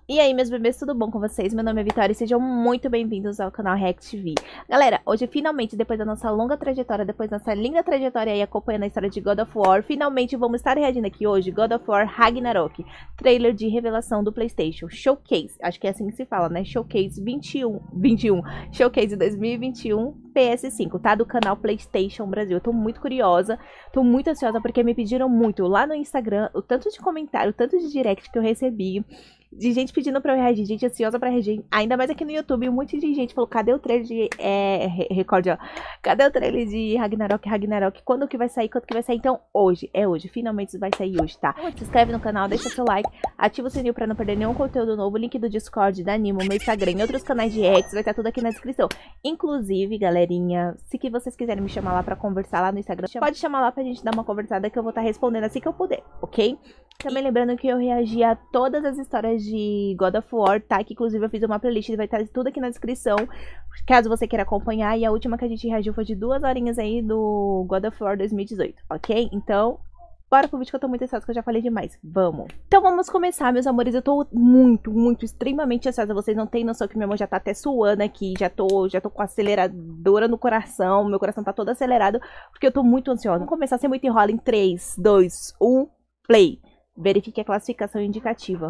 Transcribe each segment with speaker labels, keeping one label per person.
Speaker 1: E aí, meus bebês, tudo bom com vocês? Meu nome é Vitória e sejam muito bem-vindos ao canal React TV. Galera, hoje finalmente, depois da nossa longa trajetória, depois da nossa linda trajetória aí acompanhando a história de God of War, finalmente vamos estar reagindo aqui hoje, God of War Ragnarok, trailer de revelação do PlayStation, Showcase, acho que é assim que se fala, né? Showcase 21, Showcase 2021, PS5, tá? Do canal PlayStation Brasil. Eu tô muito curiosa, tô muito ansiosa porque me pediram muito lá no Instagram, o tanto de comentário, o tanto de direct que eu recebi, de gente pedindo pra eu reagir, gente ansiosa pra reagir, ainda mais aqui no YouTube, um monte de gente falou, cadê o trailer de, cadê o trailer de Ragnarok, quando que vai sair, então hoje, finalmente vai sair hoje, tá? Se inscreve no canal, deixa seu like, ativa o sininho pra não perder nenhum conteúdo novo, link do Discord, da Animo, meu Instagram e outros canais de reacts, vai estar tudo aqui na descrição, inclusive, galerinha, se que vocês quiserem me chamar lá pra conversar lá no Instagram, pode chamar lá pra gente dar uma conversada que eu vou estar respondendo assim que eu puder, ok? Também lembrando que eu reagi a todas as histórias de God of War, tá? Que inclusive eu fiz uma playlist, vai estar tudo aqui na descrição, caso você queira acompanhar. E a última que a gente reagiu foi de 2 horinhas aí do God of War 2018, ok? Então, bora pro vídeo que eu tô muito ansiosa, que eu já falei demais. Vamos! Então vamos começar, meus amores. Eu tô extremamente ansiosa. Vocês não têm noção que meu amor já tá até suando aqui. Já tô com a aceleradora no coração. Meu coração tá todo acelerado, porque eu tô muito ansiosa. Vamos começar sem muito enrola em 3, 2, 1, play! Verifique a classificação indicativa.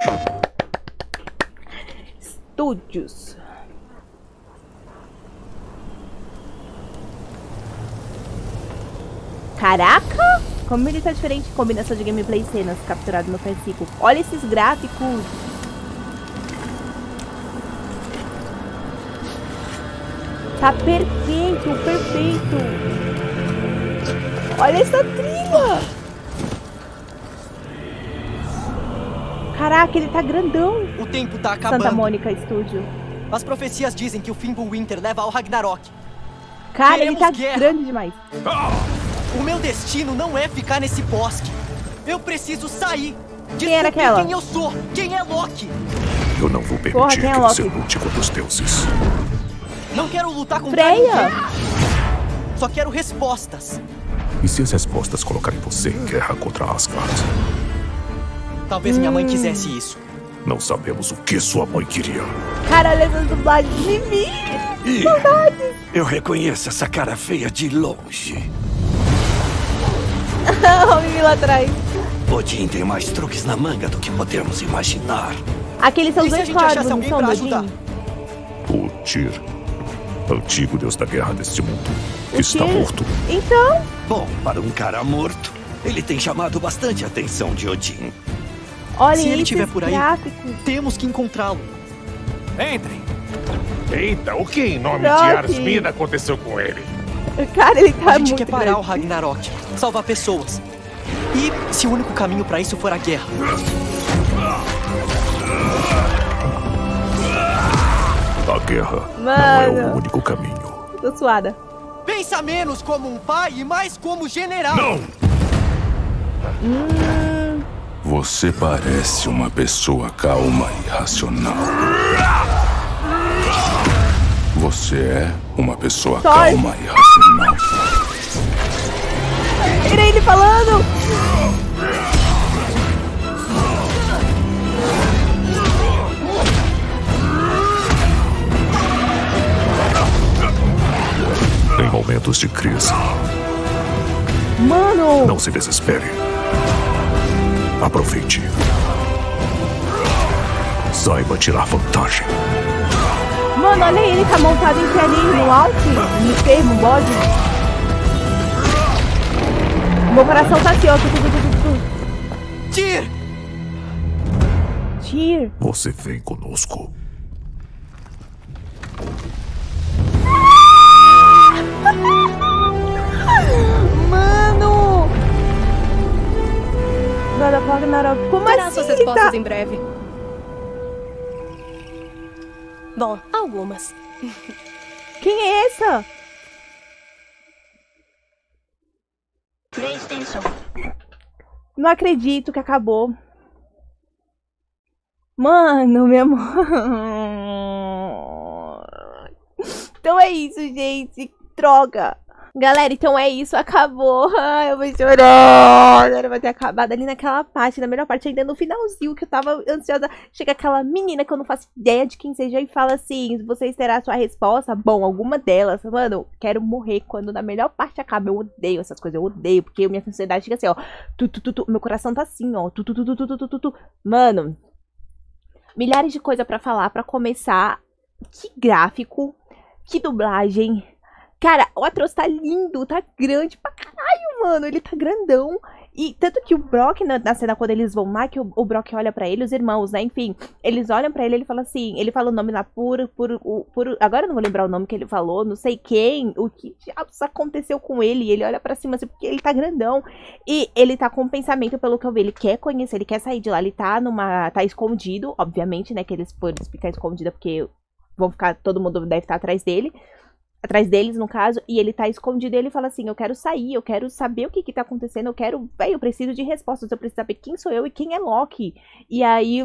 Speaker 1: Estúdios. Caraca! Como ele tá diferente. Combinação de gameplay e cenas capturado no PS5. Olha esses gráficos. Tá perfeito, perfeito. Olha essa trilha. Caraca, ele tá grandão.
Speaker 2: O tempo tá acabando.
Speaker 1: Santa Mônica Studio.
Speaker 2: As profecias dizem que o Fimbulwinter leva ao Ragnarok.
Speaker 1: Cara,
Speaker 2: Queremos
Speaker 1: ele tá
Speaker 2: guerra.
Speaker 1: grande demais.
Speaker 2: O meu destino não é ficar nesse bosque. Eu preciso sair.
Speaker 1: Quem era aquela?
Speaker 2: Quem eu sou? Quem é Loki?
Speaker 3: Eu não vou permitir
Speaker 1: Porra, quem é
Speaker 3: que você
Speaker 1: Loki?
Speaker 3: lute contra os deuses.
Speaker 2: Não quero lutar com
Speaker 1: Freya!
Speaker 2: ninguém. Só quero respostas.
Speaker 3: E se as respostas colocarem você em guerra contra Asgard?
Speaker 2: Talvez minha mãe quisesse isso.
Speaker 3: Não sabemos o que sua mãe queria.
Speaker 1: Cara, olha essas dublagens de mim.
Speaker 4: Ih,
Speaker 1: Saudades.
Speaker 4: eu reconheço essa cara feia de longe.
Speaker 1: Olha o Mimi lá atrás.
Speaker 4: Odin tem mais truques na manga do que podemos imaginar.
Speaker 1: Aqueles são
Speaker 2: E
Speaker 1: os
Speaker 2: se a
Speaker 1: dois
Speaker 2: gente achasse
Speaker 1: corvos, não
Speaker 2: alguém
Speaker 1: são
Speaker 2: pra
Speaker 1: do
Speaker 2: ajudar?
Speaker 1: Odin?
Speaker 3: O Tyr, antigo deus da guerra deste mundo,
Speaker 1: O
Speaker 3: está
Speaker 1: Tyr?
Speaker 3: morto.
Speaker 1: Então,
Speaker 4: Bom, para um cara morto, ele tem chamado bastante a atenção de Odin.
Speaker 1: olha
Speaker 2: Se ele
Speaker 1: esses
Speaker 2: estiver por aí,
Speaker 1: gráficos.
Speaker 2: temos que encontrá-lo.
Speaker 5: Entrem. Eita, o que em nome
Speaker 1: Rocky.
Speaker 5: de Arsmida aconteceu com ele?
Speaker 1: Cara, ele tá
Speaker 2: A gente
Speaker 1: muito
Speaker 2: quer parar o
Speaker 1: grande.
Speaker 2: Ragnarok, salvar pessoas. E se o único caminho pra isso for a guerra?
Speaker 3: A guerra não
Speaker 1: Mano.
Speaker 3: é o único caminho.
Speaker 1: Tô suada.
Speaker 2: Pensa menos como um pai e mais como general.
Speaker 5: Não!
Speaker 3: Você parece uma pessoa calma e racional. Você é uma pessoa
Speaker 1: Thor.
Speaker 3: calma e racional.
Speaker 1: Era ele falando.
Speaker 3: Em momentos de crise,
Speaker 1: Mano.
Speaker 3: não se desespere. Aproveite. Saiba tirar vantagem.
Speaker 1: Mano, olha ele, tá montado em que ali no alto, no termo, bode. Meu coração tá assim, ó.
Speaker 2: Tyr!
Speaker 1: Tyr.
Speaker 3: Você vem conosco.
Speaker 1: Mano! God of War Ragnarok. Como
Speaker 6: Terá
Speaker 1: assim?
Speaker 6: suas
Speaker 1: Ele
Speaker 6: respostas
Speaker 1: tá...
Speaker 6: em breve. Bom, algumas.
Speaker 1: Quem é essa?
Speaker 6: PlayStation.
Speaker 1: Não acredito que acabou. Mano, meu amor. Então é isso, gente. Droga. Galera, então é isso, acabou. Ai, eu vou chorar. Agora vai ter acabado ali naquela parte, na melhor parte, ainda no finalzinho, que eu tava ansiosa. Chega aquela menina que eu não faço ideia de quem seja e fala assim: vocês terão a sua resposta? Bom, alguma delas. Mano, quero morrer quando na melhor parte acaba. Eu odeio essas coisas, eu odeio, porque minha ansiedade fica assim, ó. Meu coração tá assim, ó. Mano, milhares de coisas pra falar, pra começar. Que gráfico, que dublagem. Cara, o Atreus tá lindo, tá grande pra caralho, mano. Ele tá grandão. E tanto que o Brock, na cena quando eles vão lá, que o Brock olha pra ele, os irmãos, né? Enfim, eles olham pra ele, ele fala assim, ele fala o nome lá agora eu não vou lembrar o nome que ele falou, não sei quem, o que diabos aconteceu com ele. E ele olha pra cima assim, porque ele tá grandão. E ele tá com um pensamento, pelo que eu vi, ele quer conhecer, ele quer sair de lá. Ele tá tá escondido, obviamente, né? Que eles foram ficar escondidos porque vão ficar, todo mundo deve estar atrás deles, no caso, e ele tá escondido e ele fala assim: eu quero sair, eu quero saber o que tá acontecendo, eu preciso de respostas, eu preciso saber quem sou eu e quem é Loki. E aí,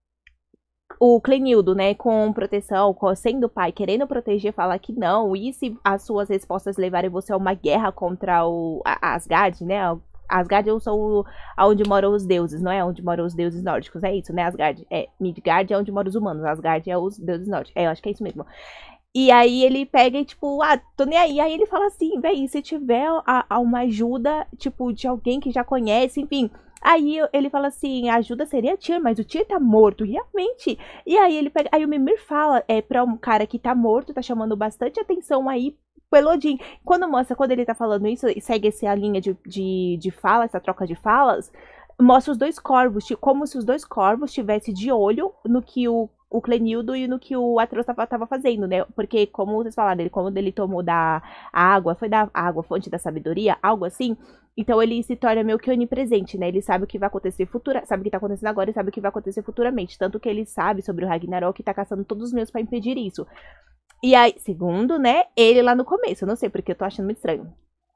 Speaker 1: o Clenildo, né, com proteção, sendo pai, querendo proteger, fala que não, e se as suas respostas levarem você a uma guerra contra Asgard, né, Asgard são onde moram os deuses, não é? Onde moram os deuses nórdicos, é isso, né? Asgard, Midgard é onde moram os humanos, Asgard é os deuses nórdicos, eu acho que é isso mesmo. E aí ele pega e, tipo, tô nem aí. Aí ele fala assim, véi, se tiver uma ajuda, tipo, de alguém que já conhece, enfim. Aí ele fala assim, a ajuda seria Tyr, mas o Tyr tá morto, realmente. E aí ele pega, aí o Mimir fala, pra um cara que tá morto, tá chamando bastante atenção aí pelo Odin. Quando ele tá falando isso, e segue essa linha de fala, essa troca de falas, mostra os dois corvos, como se os dois corvos estivessem de olho no que o Clenildo e no que o Atreus tava fazendo, né? Porque, como vocês falaram, quando ele tomou da água, foi da água, fonte da sabedoria, algo assim. Então ele se torna meio que onipresente, né? Ele sabe o que vai acontecer sabe o que tá acontecendo agora e sabe o que vai acontecer futuramente. Tanto que ele sabe sobre o Ragnarok e tá caçando todos os meios pra impedir isso. E aí, segundo, né? Ele lá no começo, eu não sei porque eu tô achando muito estranho.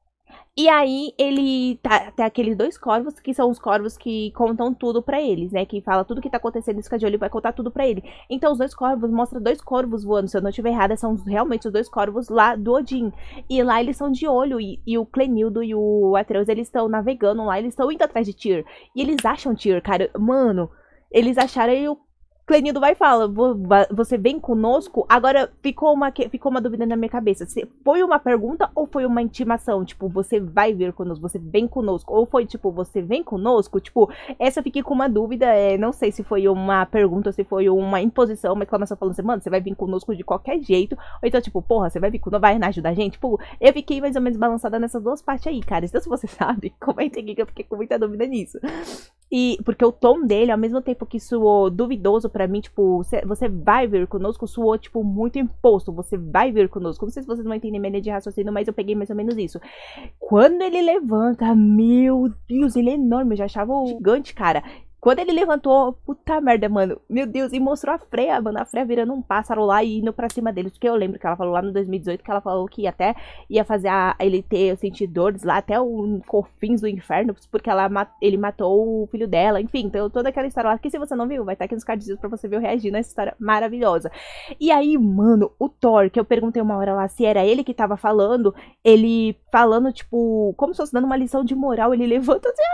Speaker 1: E aí, ele tem aqueles dois corvos, que são os corvos que contam tudo pra eles, né? Que fala tudo que tá acontecendo, fica de olho e vai contar tudo pra ele. Então, os dois corvos, mostra dois corvos voando, se eu não estiver errada, são realmente os dois corvos lá do Odin. E lá eles são de olho, e o Clenildo e o Atreus, eles estão navegando lá, eles estão indo atrás de Tyr. E eles acham Tyr, cara, mano, eles acharam e o Clenildo vai e fala, você vem conosco? Agora, ficou uma dúvida na minha cabeça. Foi uma pergunta ou foi uma intimação? Tipo, você vai vir conosco, você vem conosco. Ou foi, tipo, você vem conosco? Tipo, essa eu fiquei com uma dúvida. Não sei se foi uma pergunta ou se foi uma imposição, uma exclamação falando assim, mano, você vai vir conosco de qualquer jeito. Ou então, tipo, porra, você vai vir conosco, vai ajudar a gente? Tipo, eu fiquei mais ou menos balançada nessas duas partes aí, cara. Então, se você sabe, comenta aqui que eu fiquei com muita dúvida nisso. E porque o tom dele, ao mesmo tempo que soou duvidoso pra mim, tipo, você vai vir conosco, soou, tipo, muito imposto. Você vai vir conosco. Não sei se vocês vão entender minha linha de raciocínio, mas eu peguei mais ou menos isso. Quando ele levanta, meu Deus, ele é enorme. Eu já achava gigante, cara. Quando ele levantou, puta merda, mano. Meu Deus, e mostrou a Freya, mano. A Freya virando um pássaro lá e indo pra cima deles. Porque eu lembro que ela falou lá no 2018 que ela falou que até ia fazer ele ter sentidores lá até os confins do inferno. Porque ele matou o filho dela. Enfim, então toda aquela história lá. Que se você não viu, vai estar aqui nos cardzinhos pra você ver eu reagindo a essa história maravilhosa. E aí, mano, o Thor, que eu perguntei uma hora lá se era ele que tava falando. Ele falando, tipo, como se fosse dando uma lição de moral. Ele levanta assim.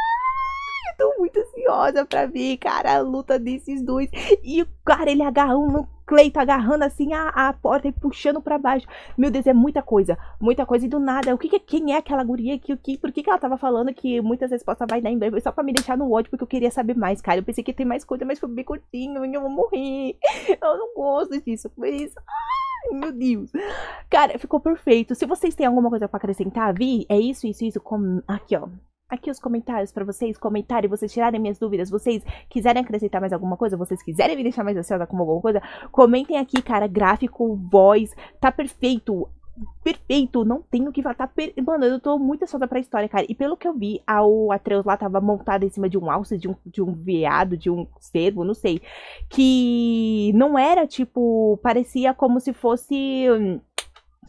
Speaker 1: Tô muito ansiosa pra ver, cara, a luta desses dois. E o cara, ele agarrando no Cleito, agarrando assim a porta e puxando pra baixo. Meu Deus, é muita coisa. Muita coisa. E do nada, quem é aquela guria? Por que ela tava falando que muitas respostas vai dar em breve? Foi só pra me deixar no ódio, porque eu queria saber mais, cara. Eu pensei que ia ter mais coisa, mas foi bem curtinho. Eu vou morrer. Eu não gosto disso. Por isso... Ai, meu Deus. Cara, ficou perfeito. Se vocês têm alguma coisa pra acrescentar, Vi, é isso. Aqui, ó. Aqui os comentários pra vocês comentarem, vocês tirarem minhas dúvidas, vocês quiserem acrescentar mais alguma coisa, vocês quiserem me deixar mais ansiosa com alguma coisa, comentem aqui, cara, gráfico, voz, tá perfeito, perfeito, não tenho o que falar, mano, eu tô muito ansiosa pra história, cara, e pelo que eu vi, o Atreus lá tava montado em cima de um alce, de um veado, de um cervo, não sei, que não era, tipo, parecia como se fosse...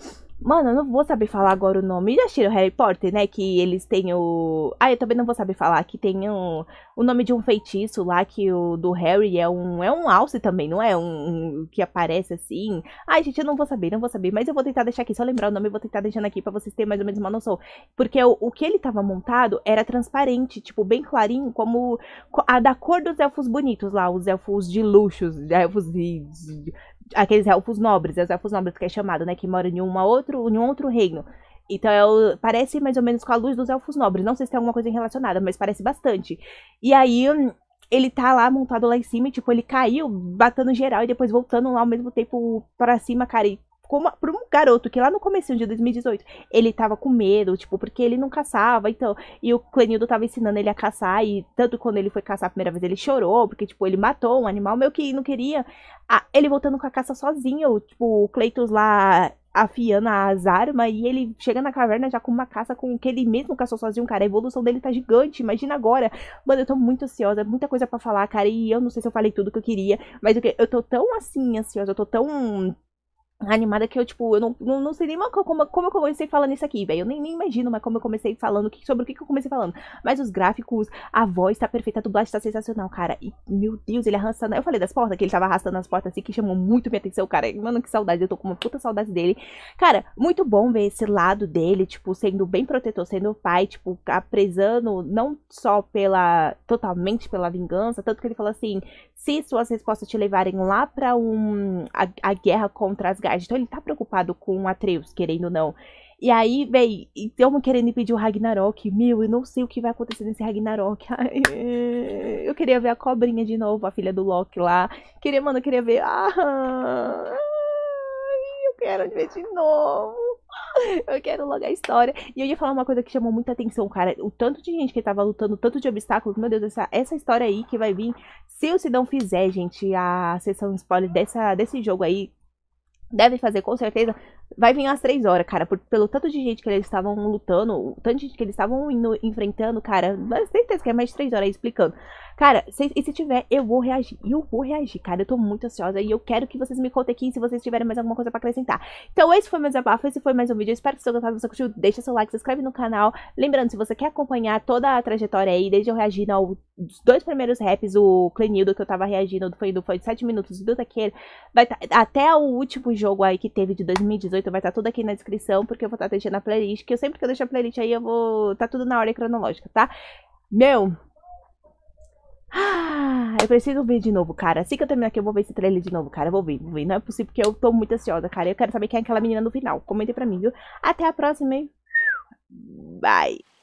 Speaker 1: Mano, eu não vou saber falar agora o nome. Já assistiram Harry Potter, né? Que eles têm o... Ah, eu também não vou saber falar. Que tem o nome de um feitiço lá, que o do Harry é um alce também, não é? Um que aparece assim. Ai, gente, eu não vou saber. Mas eu vou tentar deixar aqui, só lembrar o nome, eu vou tentar deixando aqui pra vocês terem mais ou menos uma noção. Porque o que ele tava montado era transparente, tipo, bem clarinho, como a da cor dos elfos bonitos lá, os elfos de luxos, aqueles elfos nobres, os elfos nobres que é chamado, né, que moram em um outro reino. Então, parece mais ou menos com a luz dos elfos nobres. Não sei se tem alguma coisa relacionada, mas parece bastante. E aí, ele tá lá, montado lá em cima, e, tipo, ele caiu, batendo geral, e depois voltando lá ao mesmo tempo pra cima, cara, e pra um garoto que lá no comecinho de 2018, ele tava com medo, tipo, porque ele não caçava, então, e o Clenildo tava ensinando ele a caçar, e tanto quando ele foi caçar a primeira vez, ele chorou, porque, tipo, ele matou um animal meio que não queria, ele voltando com a caça sozinho, tipo, o Cleitos lá afiando as armas, e ele chega na caverna já com uma caça com que ele mesmo caçou sozinho, cara, a evolução dele tá gigante, imagina agora. Mano, eu tô muito ansiosa, muita coisa pra falar, cara, e eu não sei se eu falei tudo que eu queria, mas eu tô tão, assim, ansiosa, eu tô tão animada que eu, tipo, eu não sei nem como eu comecei falando isso aqui, velho. Eu nem imagino mais como eu comecei falando, sobre o que eu comecei falando. Mas os gráficos, a voz tá perfeita, a dublagem tá sensacional, cara. E, meu Deus, ele arrastando... Eu falei das portas, que ele tava arrastando as portas assim, que chamou muito minha atenção, cara. Mano, que saudade, eu tô com uma puta saudade dele. Cara, muito bom ver esse lado dele, tipo, sendo bem protetor, sendo pai, tipo, prezando não só totalmente pela vingança, tanto que ele falou assim, se suas respostas te levarem lá pra a guerra contra as então ele tá preocupado com o Atreus, querendo ou não. E aí, véi, estamos querendo impedir o Ragnarok. Meu, eu não sei o que vai acontecer nesse Ragnarok. Ai, eu queria ver a cobrinha de novo, a filha do Loki lá. Mano, eu queria ver... eu quero ver de novo. Eu quero logo a história. E eu ia falar uma coisa que chamou muita atenção, cara. O tanto de gente que tava lutando, o tanto de obstáculos. Meu Deus, essa história aí que vai vir. Se o Sidão fizer, gente, a sessão spoiler desse jogo aí, deve fazer, com certeza. Vai vir às 3 horas, cara. Pelo tanto de gente que eles estavam lutando, o tanto de gente que eles estavam enfrentando, cara. Mas certeza que é mais de 3 horas aí explicando. Cara, e se tiver, eu vou reagir. Cara. Eu tô muito ansiosa. E eu quero que vocês me contem aqui se vocês tiverem mais alguma coisa pra acrescentar. Então, esse foi meu desabafo. Esse foi mais um vídeo. Eu espero que vocês tenham gostado. Se você curtiu, deixa seu like, se inscreve no canal. Lembrando, se você quer acompanhar toda a trajetória aí, desde eu reagindo aos 2 primeiros raps, o Clenildo que eu tava reagindo, foi de 7 minutos, do daquele. Vai até o último jogo aí que teve de 2018, vai estar tudo aqui na descrição, porque eu vou estar deixando a playlist, que eu sempre que eu deixo a playlist aí, tá tudo na ordem cronológica, tá? Meu... eu preciso ver de novo, cara. Assim que eu terminar aqui, eu vou ver esse trailer de novo, cara. Eu vou ver. Não é possível, porque eu tô muito ansiosa, cara. Eu quero saber quem é aquela menina no final. Comentem pra mim, viu? Até a próxima, hein? Bye!